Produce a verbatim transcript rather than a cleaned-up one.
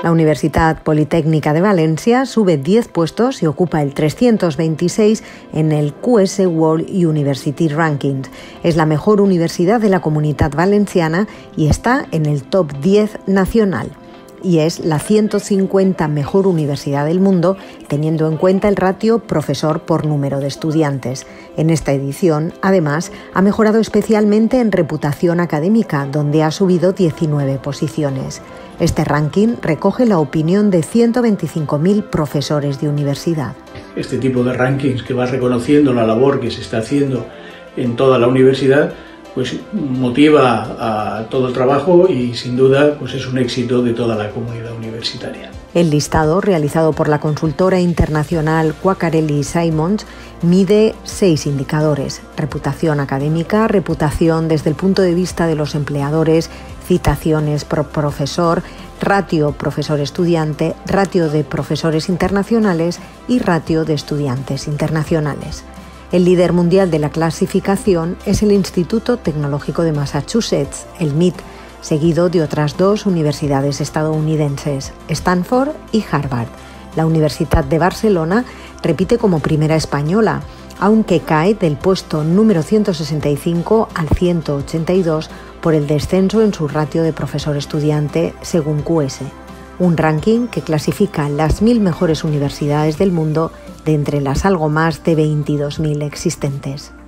La Universidad Politécnica de Valencia sube diez puestos y ocupa el trescientos veintiséis en el Q S World University Rankings. Es la mejor universidad de la Comunitat Valenciana y está en el top diez nacional. Y es la ciento cincuenta mejor universidad del mundo, teniendo en cuenta el ratio profesor por número de estudiantes. En esta edición, además, ha mejorado especialmente en reputación académica, donde ha subido diecinueve posiciones. Este ranking recoge la opinión de ciento veinticinco mil profesores de universidad. Este tipo de rankings que va reconociendo la labor que se está haciendo en toda la universidad, pues motiva a todo el trabajo y sin duda pues es un éxito de toda la comunidad universitaria. El listado, realizado por la consultora internacional Quacquarelli Simons, mide seis indicadores: reputación académica, reputación desde el punto de vista de los empleadores, citaciones por profesor, ratio profesor-estudiante, ratio de profesores internacionales y ratio de estudiantes internacionales. El líder mundial de la clasificación es el Instituto Tecnológico de Massachusetts, el M I T, seguido de otras dos universidades estadounidenses, Stanford y Harvard. La Universidad de Barcelona repite como primera española, aunque cae del puesto número ciento sesenta y cinco al ciento ochenta y dos por el descenso en su ratio de profesor-estudiante según Q S, un ranking que clasifica las mil mejores universidades del mundo de entre las algo más de veintidós mil existentes.